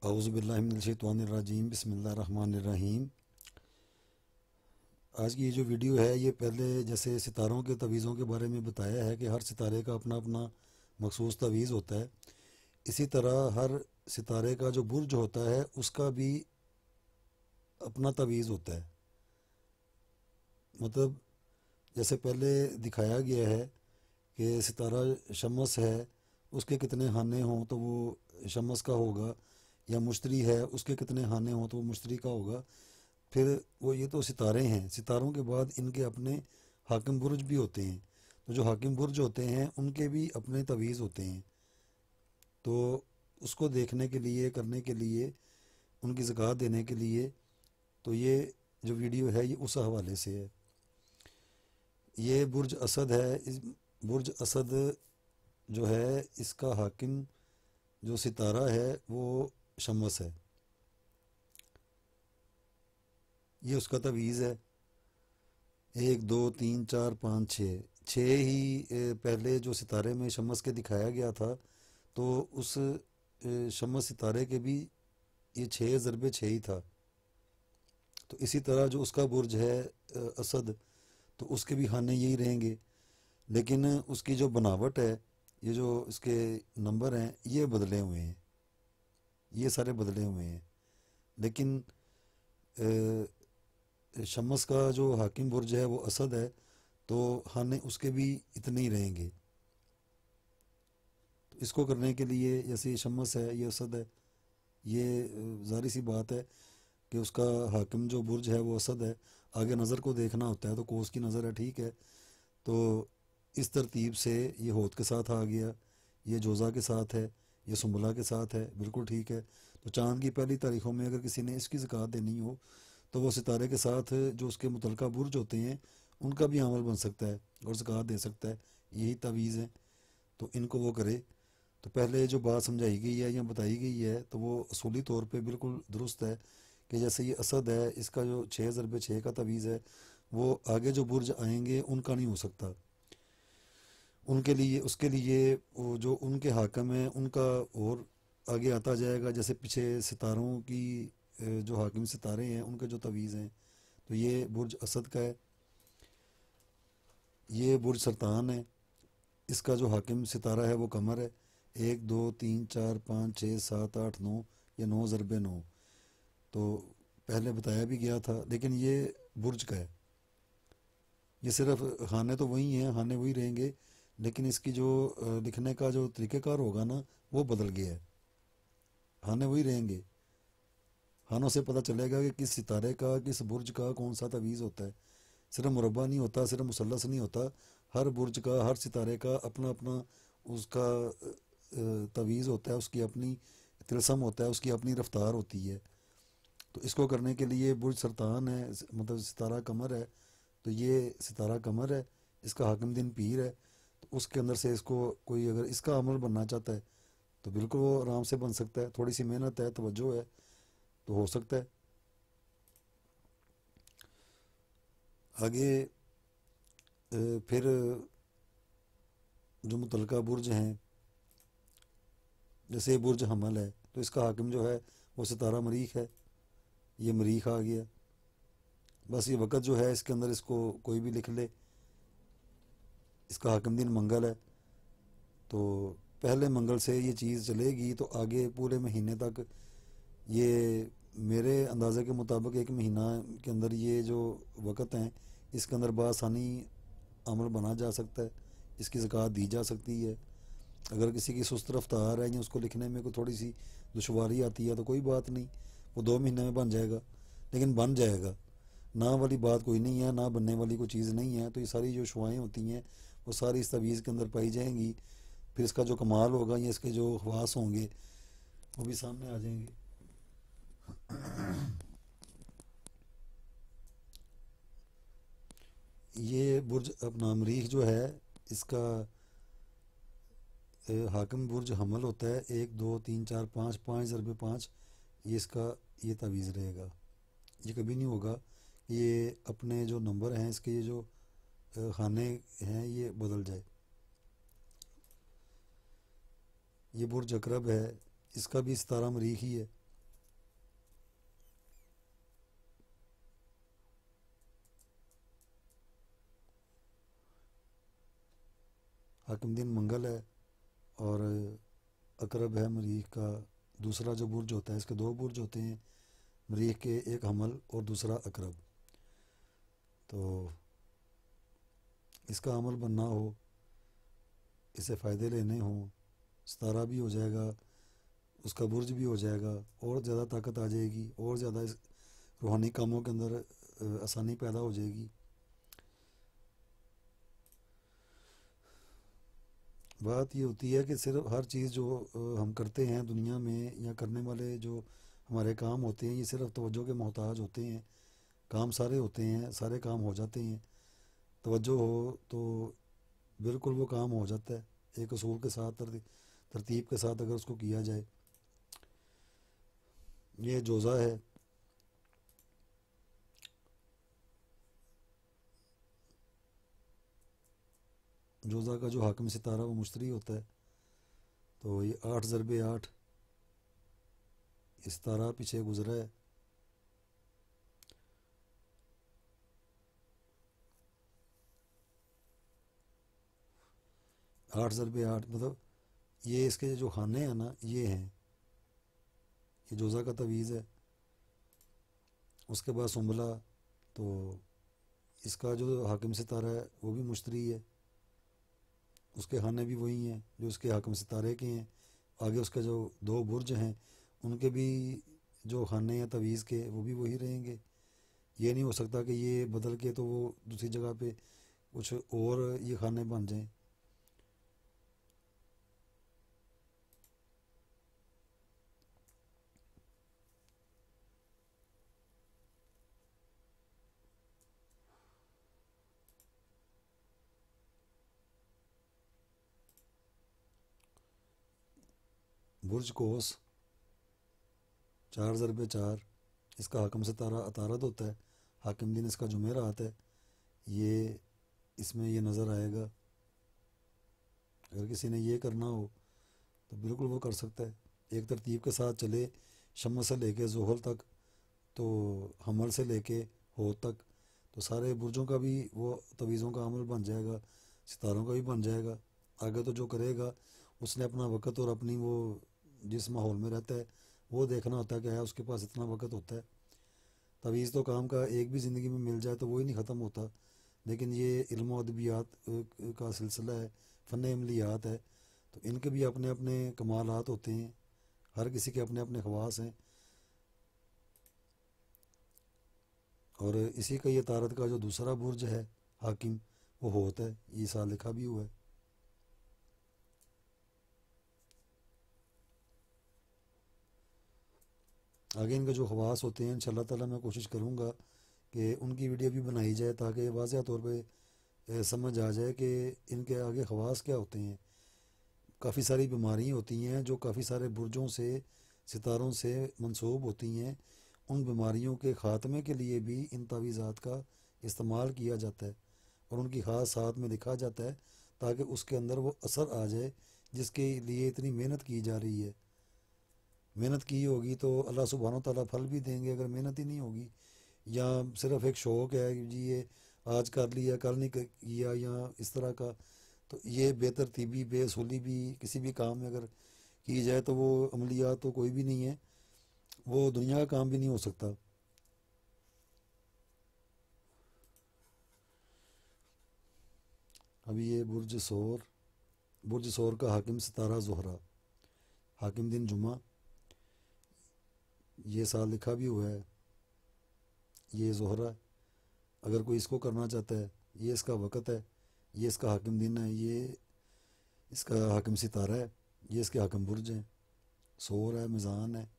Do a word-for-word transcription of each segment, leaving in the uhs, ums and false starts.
अऊज़ु बिल्लाहि मिनश शैतानिर रजीम बिस्मिल्लाहिर रहमानिर रहीम। आज की ये जो वीडियो है ये पहले जैसे सितारों के तवीज़ों के बारे में बताया है कि हर सितारे का अपना अपना मखसूस तवीज़ होता है। इसी तरह हर सितारे का जो बुर्ज होता है उसका भी अपना तवीज़ होता है। मतलब जैसे पहले दिखाया गया है कि सितारा शमस है, उसके कितने खाने हों तो वो शमस का होगा, या मुश्तरी है उसके कितने खाने हों तो वो मुश्तरी का होगा। फिर वो ये तो सितारे हैं, सितारों के बाद इनके अपने हाकिम बुर्ज भी होते हैं। तो जो हाकिम बुर्ज होते हैं उनके भी अपने तवीज़ होते हैं। तो उसको देखने के लिए, करने के लिए, उनकी ज़कात देने के लिए, तो ये जो वीडियो है ये उस हवाले से है। ये बुर्ज असद है। इस बुर्ज असद जो है इसका हाकिम जो सितारा है वो शमस है। ये उसका तवीज़ है। एक दो तीन चार पाँच छः छः ही ए, पहले जो सितारे में शमस के दिखाया गया था, तो उस ए, शमस सितारे के भी ये छः ज़रबे छः ही था। तो इसी तरह जो उसका बुर्ज है ए, असद, तो उसके भी खाने यही रहेंगे। लेकिन उसकी जो बनावट है, ये जो इसके नंबर हैं ये बदले हुए हैं, ये सारे बदले हुए हैं। लेकिन ए, शमस का जो हाकिम बुर्ज है वो असद है, तो खाने उसके भी इतने ही रहेंगे। तो इसको करने के लिए जैसे ये शमस है, ये असद है, ये ज़ाहिर सी बात है कि उसका हाकिम जो बुर्ज है वो असद है। आगे नज़र को देखना होता है, तो कोस की नज़र है, ठीक है। तो इस तरतीब से ये होत के साथ आ गया, ये जोज़ा के साथ है, ये सुम्बला के साथ है, बिल्कुल ठीक है। तो चाँद की पहली तारीख़ों में अगर किसी ने इसकी ज़कात देनी हो तो वो सितारे के साथ जो उसके मुतलका बुर्ज होते हैं उनका भी अमल बन सकता है और ज़कात दे सकता है। यही तवीज़ है, तो इनको वो करे। तो पहले जो बात समझाई गई है या बताई गई है तो वो असूली तौर पे बिल्कुल दुरुस्त है कि जैसे ये असद है, इसका जो छः ज़रबे छः का तवीज़ है वो आगे जो बुर्ज आएंगे उनका नहीं हो सकता। उनके लिए, उसके लिए वो जो उनके हाकिम हैं उनका और आगे आता जाएगा। जैसे पीछे सितारों की जो हाकिम सितारे हैं उनके जो तवीज़ हैं, तो ये बुर्ज असद का है, ये बुर्ज सरतान है, इसका जो हाकिम सितारा है वो कमर है। एक दो तीन चार पाँच छः सात आठ नौ, ये नौ ज़रबे नौ, तो पहले बताया भी गया था। लेकिन ये बुर्ज का है, ये सिर्फ खाने तो वही हैं, खाने वही रहेंगे, लेकिन इसकी जो लिखने का जो तरीक़ेकार होगा ना वो बदल गया है। खाने वही रहेंगे, खानों से पता चलेगा कि किस सितारे का, किस बुर्ज का कौन सा तवीज़ होता है। सिर्फ मुरब्बा नहीं होता, सिर्फ मुसल्लस नहीं होता, हर बुर्ज का, हर सितारे का अपना अपना उसका तवीज़ होता है, उसकी अपनी तिलस्म होता है, उसकी अपनी रफ्तार होती है। तो इसको करने के लिए बुर्ज सरतान है, मतलब सितारा कमर है, तो ये सितारा कमर है, इसका हाकिम दिन पीर है। तो उसके अंदर से इसको कोई अगर इसका अमल बनना चाहता है तो बिल्कुल वो आराम से बन सकता है। थोड़ी सी मेहनत है, तवज्जो है, तो हो सकता है। आगे फिर जो मुतलका बुर्ज हैं, जैसे बुर्ज हमल है तो इसका हाकिम जो है वो सितारा मरीख है, ये मरीख आ गया। बस ये वक़्त जो है इसके अंदर इसको कोई भी लिख ले। इसका हाकिम दिन मंगल है, तो पहले मंगल से ये चीज़ चलेगी तो आगे पूरे महीने तक, ये मेरे अंदाज़े के मुताबिक एक महीना के अंदर ये जो वक़्त हैं इसके अंदर बआसानी अमल बना जा सकता है, इसकी ज़कात दी जा सकती है। अगर किसी की सुस्त रफ्तार है या उसको लिखने में कोई थोड़ी सी दुश्वारी आती है तो कोई बात नहीं, वो दो महीने में बन जाएगा, लेकिन बन जाएगा। ना वाली बात कोई नहीं है, ना बनने वाली कोई चीज़ नहीं है। तो ये सारी जो शुआएँ होती हैं वो सारी इस तवीज़ के अंदर पाई जाएंगी। फिर इसका जो कमाल होगा या इसके जो ख़वास होंगे वो भी सामने आ जाएंगे। ये बुर्ज अपना मरीख जो है इसका हाकिम बुर्ज हमल होता है। एक दो तीन चार पाँच, पाँच ज़रबे पाँच, ये इसका ये तवीज़ रहेगा। ये कभी नहीं होगा ये अपने जो नंबर हैं इसके, ये जो खाने हैं ये बदल जाए। ये बुर्ज अकरब है, इसका भी सितारा मरीख ही है, اقرب ہے مریخ کا دوسرا جو برج ہوتا ہے، اس کے دو برج ہوتے ہیں مریخ کے، ایک حمل اور دوسرا اقرب. تو اس کا عمل بننا ہو، اسے فائدے لینے ہوں، ستارہ بھی ہو جائے گا، اس کا برج بھی ہو جائے گا، اور زیادہ طاقت آ جائے گی، اور زیادہ اس روحانی کاموں کے اندر آسانی پیدا ہو جائے گی. بات یہ ہوتی ہے کہ صرف ہر چیز جو ہم کرتے ہیں دنیا میں، یا کرنے والے جو ہمارے کام ہوتے ہیں، یہ صرف توجہ کے محتاج ہوتے ہیں. کام سارے ہوتے ہیں، سارے کام ہو جاتے ہیں، توجہ ہو تو بالکل وہ کام ہو جاتا ہے ایک اصول کے ساتھ، ترتیب کے ساتھ اگر اس کو کیا جائے. یہ جوزا ہے. جوزا کا جو حاکم ستارہ وہ مشتری ہوتا ہے. تو یہ آٹھ ضرب آٹھ ستارہ پیچھے گزرا ہے. آٹھ ضرب آٹھ مطلب یہ اس کے جو خانے ہیں نا یہ ہیں، یہ جوزا کا تویز ہے. اس کے بعد سنبلا، تو اس کا جو حاکم ستارہ ہے وہ بھی مشتری ہے، اس کے خانے بھی وہی ہیں جو اس کے حاکم ستارے کے ہیں. آگے اس کے جو دو برج ہیں ان کے بھی جو خانے ہیں تویز کے وہ بھی وہی رہیں گے. یہ نہیں ہو سکتا کہ یہ بدل کے تو وہ دوسری جگہ پہ کچھ اور یہ خانے بن جائیں. برج کوس چار ضرب چار، اس کا حاکم ستارہ عطارد ہوتا ہے، حاکم دن اس کا جمعرات ہے. یہ اس میں یہ نظر آئے گا. اگر کسی نے یہ کرنا ہو تو بالکل وہ کر سکتا ہے. ایک ترتیب کے ساتھ چلے، شمس سے لے کے زحل تک، تو حمل سے لے کے ہود تک، تو سارے برجوں کا بھی وہ تویزوں کا عمل بن جائے گا، ستاروں کا بھی بن جائے گا. آگے تو جو کرے گا اس نے اپنا وقت اور اپنی وہ جس ماحول میں رہتا ہے وہ دیکھنا ہوتا ہے کہ ہے اس کے پاس اتنا وقت ہوتا ہے. تویز تو کام کا ایک بھی زندگی میں مل جائے تو وہی نہیں ختم ہوتا. لیکن یہ علم و ادبیات کا سلسلہ ہے، فن عملیات ہے، تو ان کے بھی اپنے اپنے کمالات ہوتے ہیں، ہر کسی کے اپنے اپنے خواص ہیں. اور اسی کا یہ تارت کا جو دوسرا برج ہے حاکم وہ ہوتا ہے، یہ سال لکھا بھی ہوا ہے. آگے ان کے جو خواص ہوتے ہیں انشاءاللہ تعالی میں کوشش کروں گا کہ ان کی ویڈیو بھی بنائی جائے تاکہ واضح طور پہ سمجھ آ جائے کہ ان کے آگے خواص کیا ہوتے ہیں. کافی ساری بیماریاں ہوتی ہیں جو کافی سارے برجوں سے، ستاروں سے منسوب ہوتی ہیں. ان بیماریوں کے خاتمے کے لیے بھی ان تعویذات کا استعمال کیا جاتا ہے اور ان کی خاص ساتھ میں لکھا جاتا ہے تاکہ اس کے اندر وہ اثر آ جائے جس کے لیے اتنی محنت کی جا رہی ہے. محنت کی ہوگی تو اللہ سبحانہ و تعالیٰ پھل بھی دیں گے. اگر محنت ہی نہیں ہوگی یا صرف ایک شوق ہے کہ جی یہ آج کر لیا کل نہیں کیا یا اس طرح کا، تو یہ بے ترتیبی بے اصولی بھی کسی بھی کام میں اگر کی جائے تو وہ عملیات تو کوئی بھی نہیں ہے، وہ دنیا کا کام بھی نہیں ہو سکتا. ابھی یہ برج سور، برج سور کا حاکم ستارہ زہرہ، حاکم دن جمعہ، یہ سال لکھا بھی ہوا ہے، یہ زہرہ. اگر کوئی اس کو کرنا چاہتا ہے یہ اس کا وقت ہے، یہ اس کا حاکم دن ہے، یہ اس کا حاکم ستارہ ہے، یہ اس کے حاکم برج ہیں. سور ہے، میزان ہے،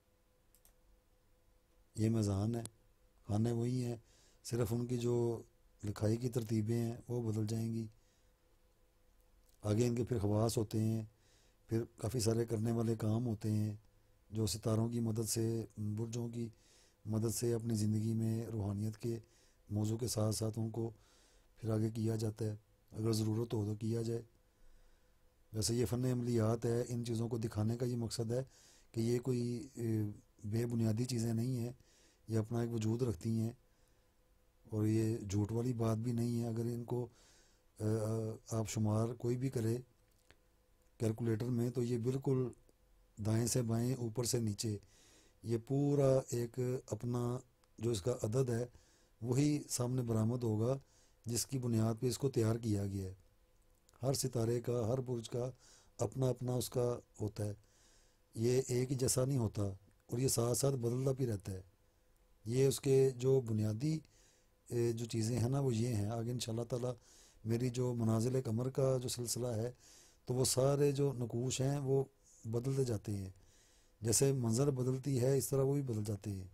یہ میزان ہے. خانے وہی ہیں، صرف ان کی جو لکھائی کی ترتیبیں ہیں وہ بدل جائیں گی. آگے ان کے پھر خواص ہوتے ہیں، پھر کافی سارے کرنے والے کام ہوتے ہیں جو ستاروں کی مدد سے، برجوں کی مدد سے اپنی زندگی میں روحانیت کے موضوع کے ساتھ ساتھ ان کو پھر آگے کیا جاتا ہے. اگر ضرورت ہو تو کیا جائے. ویسے یہ فن عملیات ہے، ان چیزوں کو دکھانے کا یہ مقصد ہے کہ یہ کوئی بے بنیادی چیزیں نہیں ہیں، یہ اپنا ایک وجود رکھتی ہیں اور یہ جھوٹ والی بات بھی نہیں ہے. اگر ان کو آپ شمار کوئی بھی کرے کیلکولیٹر میں، تو یہ بالکل دائیں سے بائیں اوپر سے نیچے یہ پورا ایک اپنا جو اس کا عدد ہے وہی سامنے برآمد ہوگا جس کی بنیاد پہ اس کو تیار کیا گیا ہے۔ ہر ستارے کا، ہر برج کا اپنا اپنا اس کا ہوتا ہے، یہ ایک ہی جیسا نہیں ہوتا، اور یہ ساتھ ساتھ بدلتا بھی رہتا ہے۔ یہ اس کے جو بنیادی اے، جو چیزیں ہیں نا وہ یہ ہیں۔ آگے ان شاء اللہ تعالیٰ میری جو منازل قمر کا جو سلسلہ ہے تو وہ سارے جو نقوش ہیں وہ بدلتے جاتے ہیں، جیسے منظر بدلتی ہے اس طرح وہ بھی بدل جاتے ہیں۔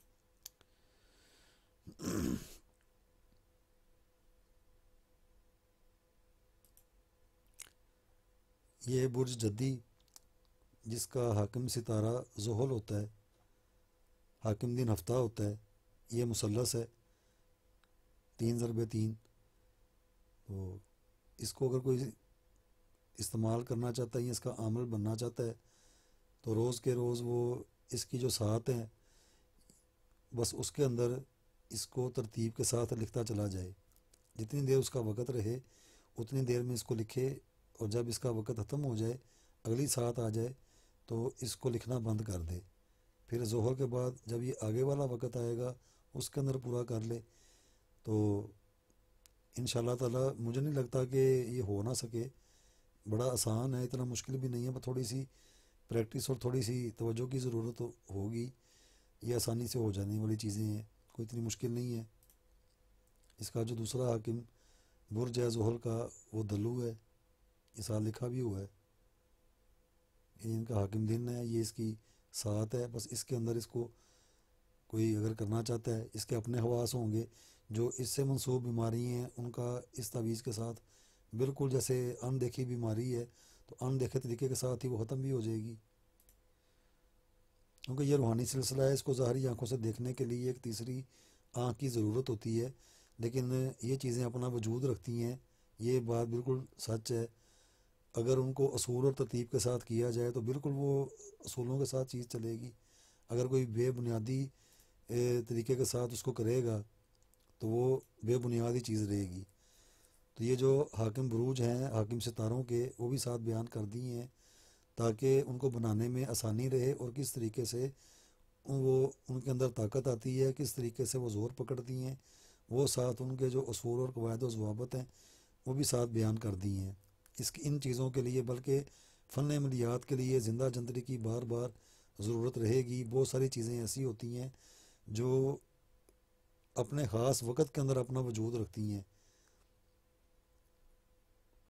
یہ برج جدی جس کا حاکم ستارہ زحل ہوتا ہے، حاکم دن ہفتہ ہوتا ہے، یہ مثلث ہے تین ضرب تین، تو اس کو اگر کوئی استعمال کرنا چاہتا ہے یا اس کا عامل بننا چاہتا ہے تو روز کے روز وہ اس کی جو ساعت ہیں بس اس کے اندر اس کو ترتیب کے ساتھ لکھتا چلا جائے، جتنی دیر اس کا وقت رہے اتنی دیر میں اس کو لکھے، اور جب اس کا وقت ختم ہو جائے اگلی ساعت آ جائے تو اس کو لکھنا بند کر دے، پھر ظہر کے بعد جب یہ آگے والا وقت آئے گا اس کے اندر پورا کر لے، تو ان شاء اللہ تعالیٰ مجھے نہیں لگتا کہ یہ ہو نہ سکے، بڑا آسان ہے، اتنا مشکل بھی نہیں ہے، بس تھوڑی سی پریکٹس اور تھوڑی سی توجہ کی ضرورت ہوگی، یہ آسانی سے ہو جانے والی چیزیں ہیں، کوئی اتنی مشکل نہیں ہے۔ اس کا جو دوسرا حاکم برج ہے زحل کا وہ دلو ہے، یہ سال لکھا بھی ہوا ہے، یہ ان کا حاکم دن ہے، یہ اس کی ساتھ ہے، بس اس کے اندر اس کو کوئی اگر کرنا چاہتا ہے، اس کے اپنے حواس ہوں گے جو اس سے منسوب بیماری ہیں ان کا اس تعویذ کے ساتھ بالکل جیسے اندیکھی بیماری ہے تو اندیکھے طریقے کے ساتھ ہی وہ ختم بھی ہو جائے گی، کیونکہ یہ روحانی سلسلہ ہے، اس کو ظاہری آنکھوں سے دیکھنے کے لیے ایک تیسری آنکھ کی ضرورت ہوتی ہے، لیکن یہ چیزیں اپنا وجود رکھتی ہیں، یہ بات بالکل سچ ہے۔ اگر ان کو اصول اور ترتیب کے ساتھ کیا جائے تو بالکل وہ اصولوں کے ساتھ چیز چلے گی، اگر کوئی بے بنیادی اے، طریقے کے ساتھ اس کو کرے گا تو وہ بے بنیادی چیز رہے گی۔ تو یہ جو حاکم بروج ہیں حاکم ستاروں کے وہ بھی ساتھ بیان کر دی ہیں تاکہ ان کو بنانے میں آسانی رہے، اور کس طریقے سے وہ ان کے اندر طاقت آتی ہے، کس طریقے سے وہ زور پکڑتی ہیں، وہ ساتھ ان کے جو اصول اور قواعد و ضوابط ہیں وہ بھی ساتھ بیان کر دی ہیں۔ اس کی ان چیزوں کے لیے بلکہ فن عملیات کے لیے زندہ جنتری کی بار بار ضرورت رہے گی، بہت ساری چیزیں ایسی ہوتی ہیں جو اپنے خاص وقت کے اندر اپنا وجود رکھتی ہیں،